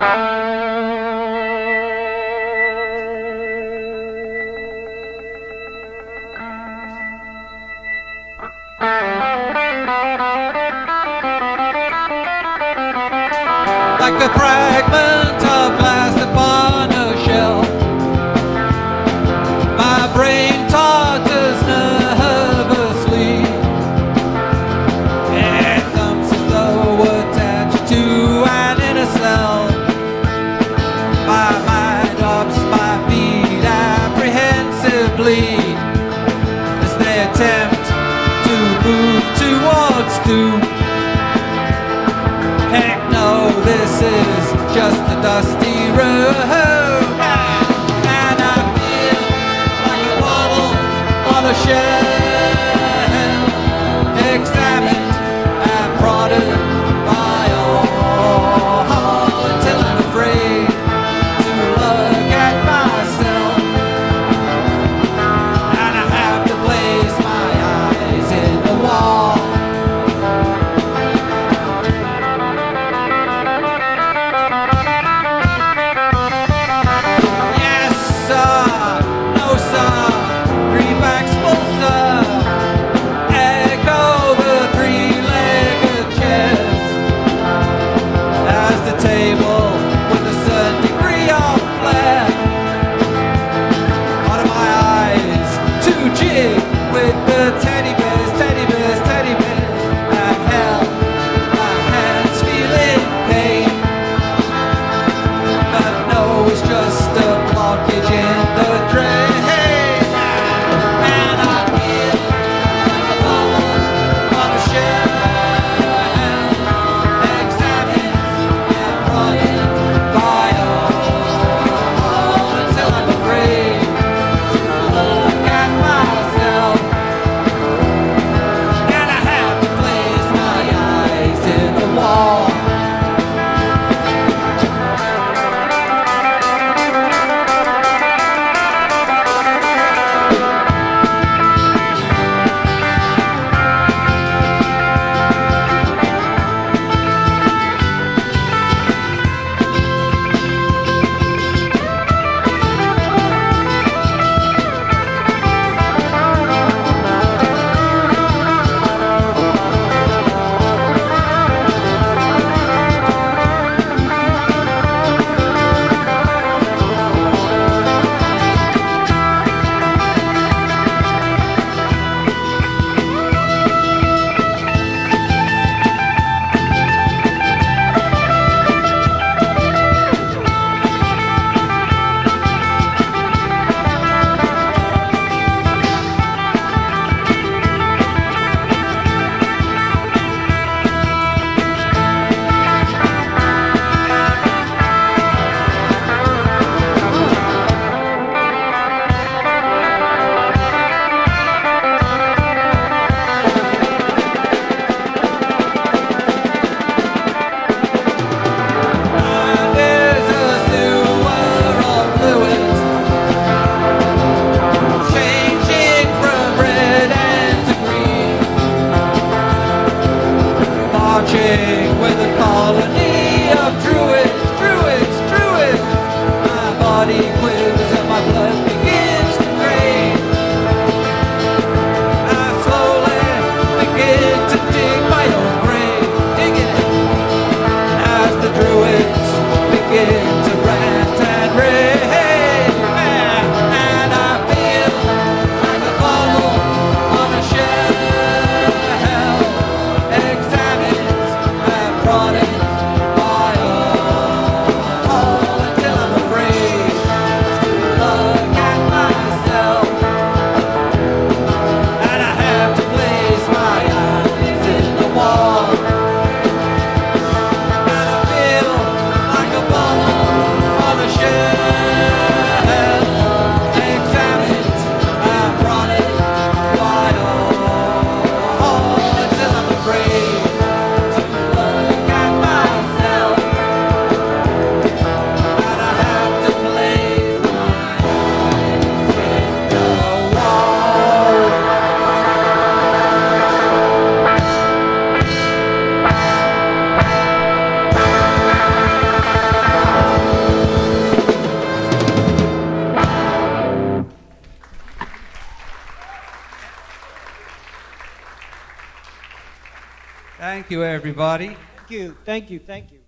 Like a fragment of glass upon a shelf, my brain totters nervously. It thumps as though attached to an inner cell. My mind ups my feet apprehensively as they attempt to move towards doom. Heck no, this is just a dusty road, and I feel like a bottle on a shelf, examined and prodded by all, until I'm afraid to look at myself, and I have to place my eyes in the wall. Thank you, everybody. Thank you, thank you, thank you.